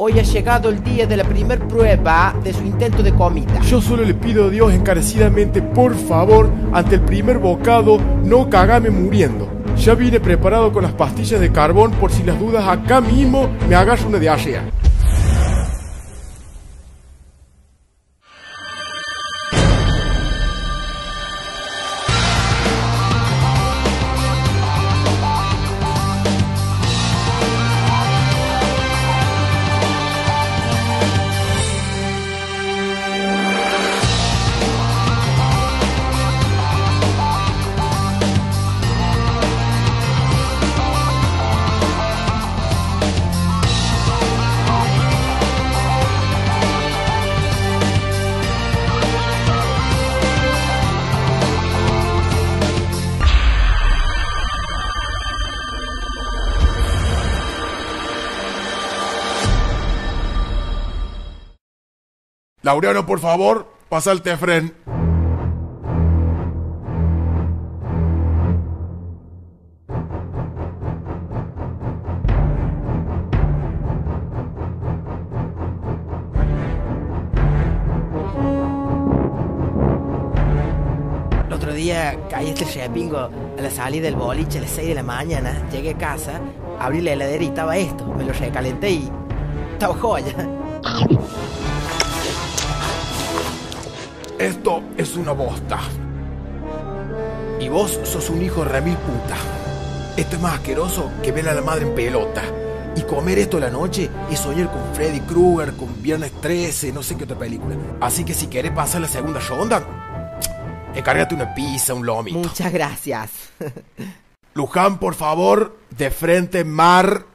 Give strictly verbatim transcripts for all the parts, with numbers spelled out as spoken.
Hoy ha llegado el día de la primer prueba de su intento de comida. Yo solo le pido a Dios encarecidamente, por favor, ante el primer bocado, no cagame muriendo. Ya vine preparado con las pastillas de carbón por si las dudas acá mismo me agarro una diarrea. Laureano, por favor, pasa el Tefren. El otro día caí este repingo a la salida del boliche a las seis de la mañana. Llegué a casa, abrí la heladera y estaba esto. Me lo recalenté y estaba joya. Esto es una bosta. Y vos sos un hijo de remil puta. Esto es más asqueroso que ver a la madre en pelota. Y comer esto a la noche es soñar con Freddy Krueger, con Viernes trece, no sé qué otra película. Así que si querés pasar la segunda ronda, encárgate una pizza, un lomito. Muchas gracias. Luján, por favor, de frente, mar.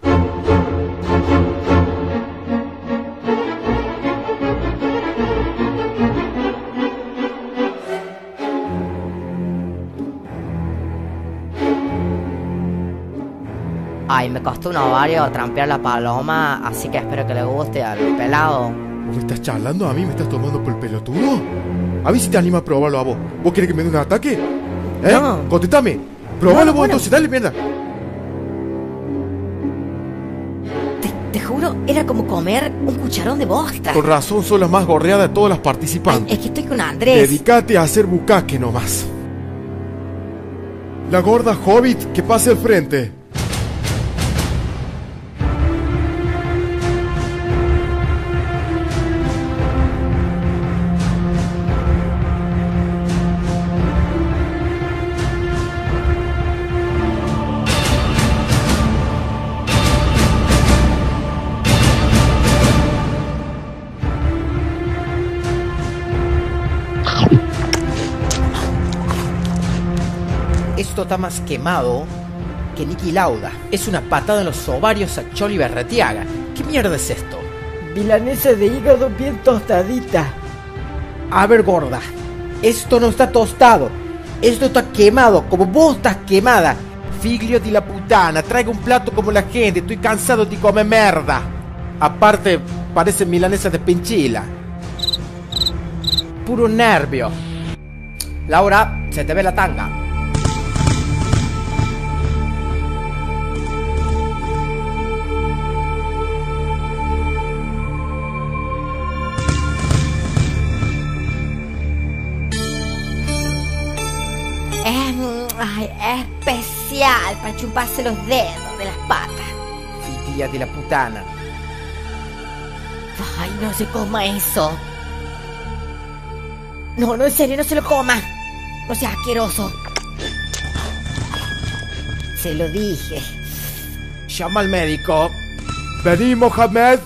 Ay, me costó un ovario trampear la paloma, así que espero que le guste al pelado. ¿Vos me estás charlando a mí? ¿Me estás tomando por el pelotudo? A mí sí te anima a probarlo a vos. ¿Vos querés que me dé un ataque? ¿Eh? No. Contéstame. Probalo No, vos bueno. entonces, dale, mierda. Te, te juro, era como comer un cucharón de bosta. Con razón son las más gorreadas de todas las Ay, participantes. es que estoy con Andrés. Dedicate a hacer bucaque nomás. La gorda hobbit que pase al frente. Esto está más quemado que Niki Lauda. Es una patada en los ovarios a Choli Berretiaga. ¿Qué mierda es esto? Milanesa de hígado bien tostadita. A ver, gorda, esto no está tostado. Esto está quemado, como vos estás quemada. Figlio di la putana, traiga un plato como la gente. Estoy cansado de comer merda. Aparte, parece milanesa de pinchila. Puro nervio. Laura, se te ve la tanga. Es, ay, es especial para chuparse los dedos de las patas. Figlia de la putana. Ay, no se coma eso. No, no, en serio, no se lo coma. No sea asqueroso. Se lo dije. Llama al médico. Vení, Mohamed.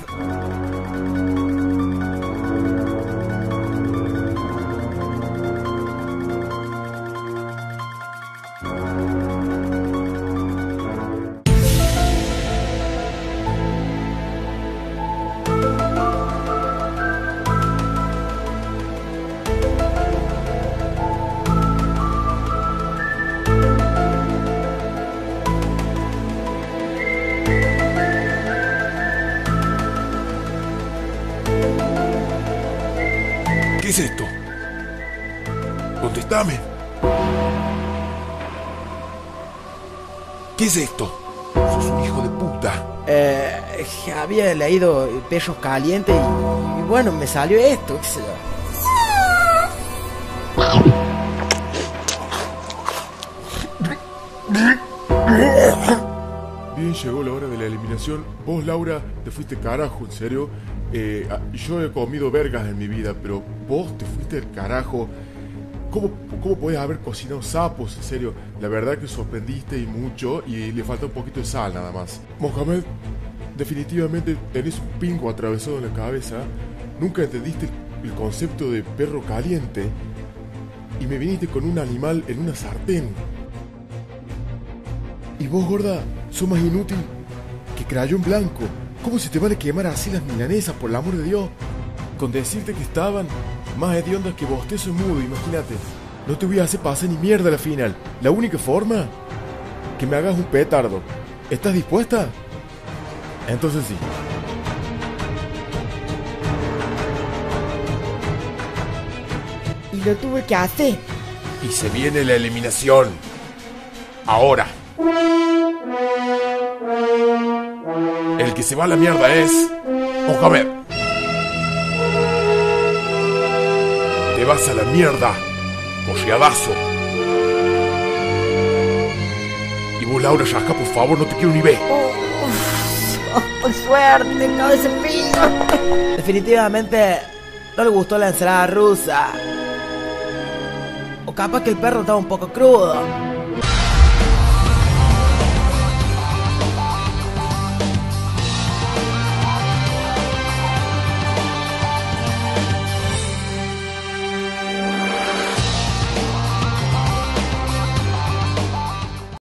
¿Qué es esto? Contestame. ¿Qué es esto? Sos un hijo de puta. Eh, había leído Perros Calientes y, y bueno, me salió esto, qué sé yo. Bien, llegó la hora de la eliminación. Vos, Laura, te fuiste carajo, en serio. Eh, yo he comido vergas en mi vida, pero vos te fuiste del carajo. ¿Cómo, cómo podés haber cocinado sapos, en serio? La verdad que sorprendiste y mucho, y le falta un poquito de sal nada más. Mohamed, definitivamente tenés un pingo atravesado en la cabeza. Nunca entendiste el, el concepto de perro caliente, y me viniste con un animal en una sartén. Y vos, gorda, sos más inútil que crayón blanco. ¿Cómo se te van a quemar así las milanesas, por el amor de Dios? Con decirte que estaban más hediondas que bostezo y mudo, imagínate. No te voy a hacer pasar ni mierda a la final. La única forma, que me hagas un petardo. ¿Estás dispuesta? Entonces sí. Y lo tuve que hacer. Y se viene la eliminación. Ahora. El que se va a la mierda es Mohamed. Te vas a la mierda, corriadazo. Y vos, Laura Yasca, por favor, no te quiero ni ver. Oh, por suerte, no ese pico. Definitivamente no le gustó la ensalada rusa. O capaz que el perro estaba un poco crudo.